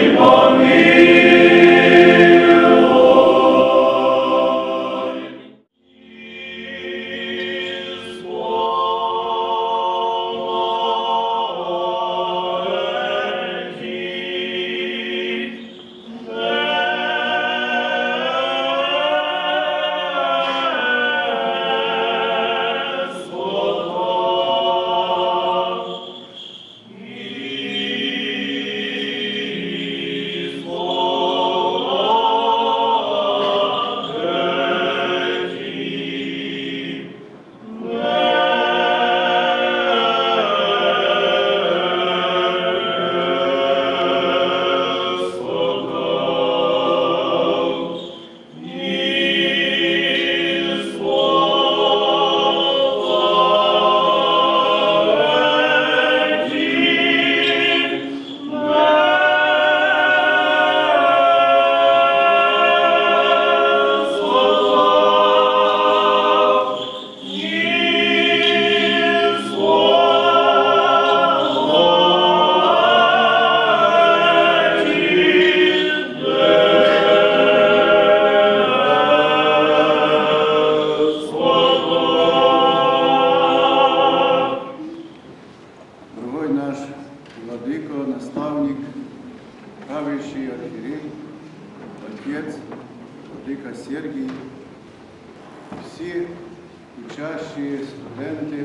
владика Сергій, всі учащі, студенти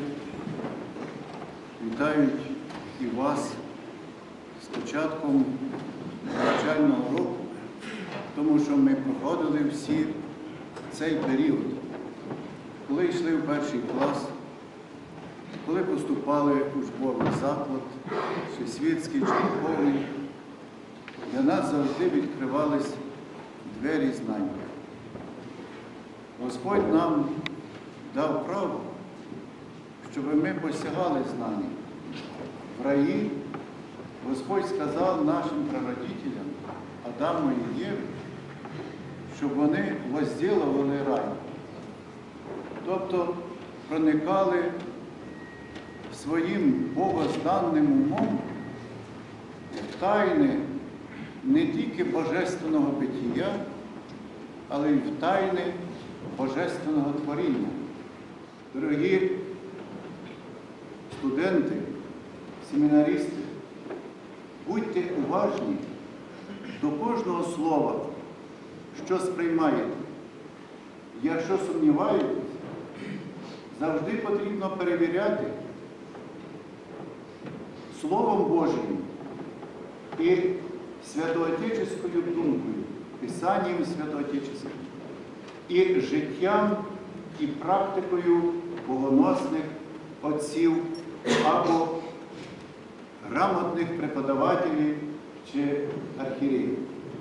вітають і вас з початком навчального року, тому що ми проходили всі цей період, коли йшли в перший клас, коли поступали в учбовий заклад, чи світський, чи духовний, для нас завжди відкривались двері знань. Господь нам дав право, щоб ми посягали знання. В раї Господь сказав нашим прародителям, Адаму і Єві, щоб вони возділували рай. Тобто проникали своїм богозданним умом в тайни не тільки божественного битія, але й в тайни божественного творіння. Дорогі студенти, семінаристи, будьте уважні до кожного слова, що сприймаєте. Якщо сумніваєтесь, завжди потрібно перевіряти Словом Божим і святоотеческою думкою, Писанням святоотеческим, і життям, і практикою богоносних отців або грамотних преподавателів чи архієреїв.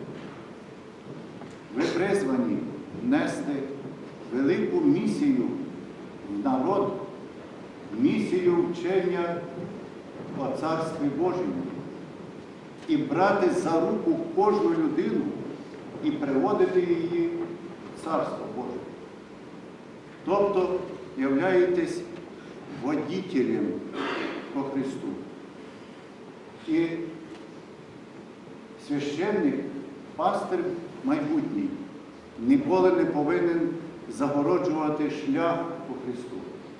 Ви призвані нести велику місію в народ, місію вчення о Царстві Божому і брати за руку кожну людину і приводити її в Царство Боже. Тобто являєтесь водителем по Христу. І священник, пастир майбутній, ніколи не повинен загороджувати шлях по Христу.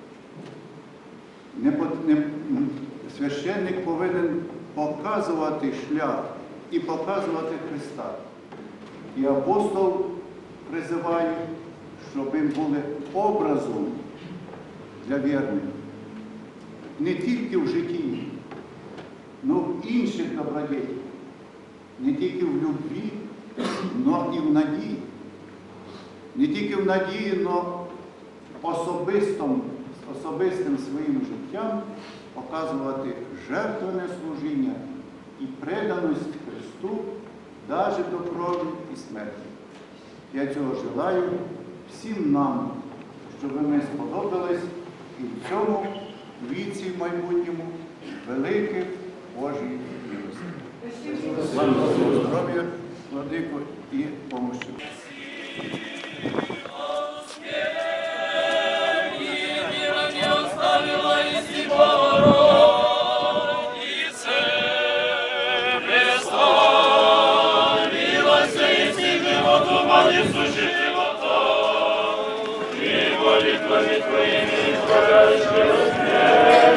Священник повинен показувати шлях і показувати Христа. І апостол призиває, щоб ми були образом для вірних. Не тільки в житті, але й в інших добродетях. Не тільки в любві, але і в надії. Не тільки в надії, але особистим своїм життям показувати жертвене служіння і преданість Христу навіть до крові і смерті. Я цього желаю всім нам, щоб ми сподобались і в цьому віці в майбутньому великих Божій милості. Слава здоров'я, владико, і помощі. Богородице, Христос. несущий живота, и молитвами Твоими избавляющий от смерти.